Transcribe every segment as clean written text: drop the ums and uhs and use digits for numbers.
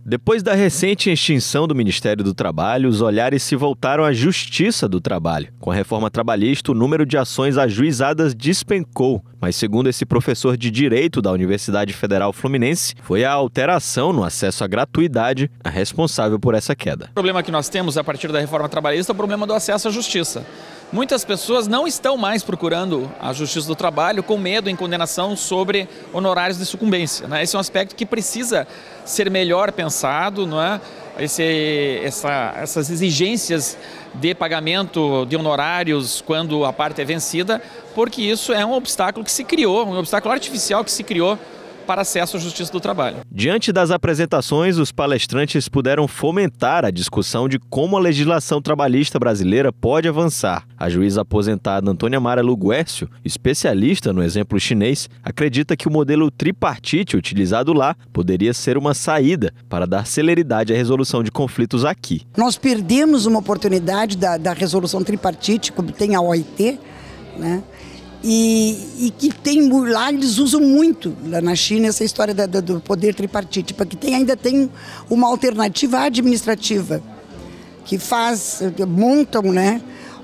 Depois da recente extinção do Ministério do Trabalho, os olhares se voltaram à Justiça do Trabalho. Com a reforma trabalhista, o número de ações ajuizadas despencou. Mas, segundo esse professor de Direito da Universidade Federal Fluminense, foi a alteração no acesso à gratuidade a responsável por essa queda. O problema que nós temos a partir da reforma trabalhista é o problema do acesso à justiça. Muitas pessoas não estão mais procurando a Justiça do Trabalho com medo em condenação sobre honorários de sucumbência, né? Esse é um aspecto que precisa ser melhor pensado, não é? Essas exigências de pagamento de honorários quando a parte é vencida, porque isso é um obstáculo que se criou, um obstáculo artificial que se criou para acesso à Justiça do Trabalho. Diante das apresentações, os palestrantes puderam fomentar a discussão de como a legislação trabalhista brasileira pode avançar. A juíza aposentada Antônia Mara Luguércio, especialista no exemplo chinês, acredita que o modelo tripartite utilizado lá poderia ser uma saída para dar celeridade à resolução de conflitos aqui. Nós perdemos uma oportunidade da resolução tripartite, como tem a OIT, né? E que tem lá, eles usam muito lá na China essa história do poder tripartite, porque ainda tem uma alternativa administrativa que montam, né,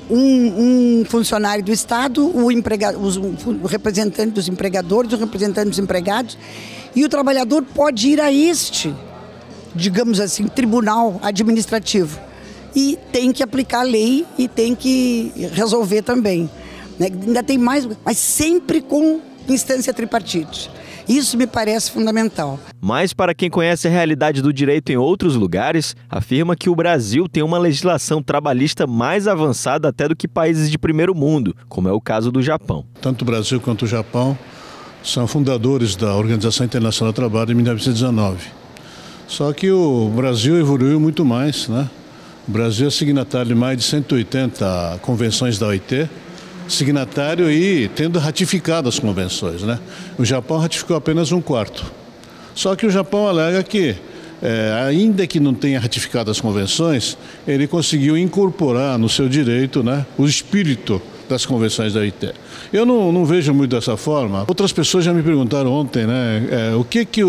um funcionário do Estado, o representante dos empregadores, o representante dos empregados, e o trabalhador pode ir a digamos assim, tribunal administrativo e tem que aplicar a lei e tem que resolver também. Ainda tem mais, mas sempre com instância tripartite. Isso me parece fundamental. Mas para quem conhece a realidade do direito em outros lugares, afirma que o Brasil tem uma legislação trabalhista mais avançada até do que países de primeiro mundo, como é o caso do Japão. Tanto o Brasil quanto o Japão são fundadores da Organização Internacional do Trabalho em 1919. Só que o Brasil evoluiu muito mais, né? O Brasil é signatário de mais de 180 convenções da OIT, signatário e tendo ratificado as convenções, né? O Japão ratificou apenas 1/4. Só que o Japão alega que, ainda que não tenha ratificado as convenções, ele conseguiu incorporar no seu direito, né, o espírito das convenções da OIT. Eu não vejo muito dessa forma. Outras pessoas já me perguntaram ontem, né, o que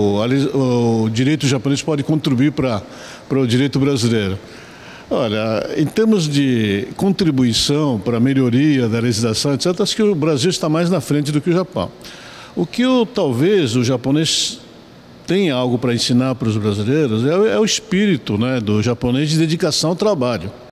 o direito japonês pode contribuir para o direito brasileiro. Olha, em termos de contribuição para a melhoria da legislação, etc., acho que o Brasil está mais na frente do que o Japão. O que talvez o japonês tenha algo para ensinar para os brasileiros é o espírito, né, do japonês de dedicação ao trabalho.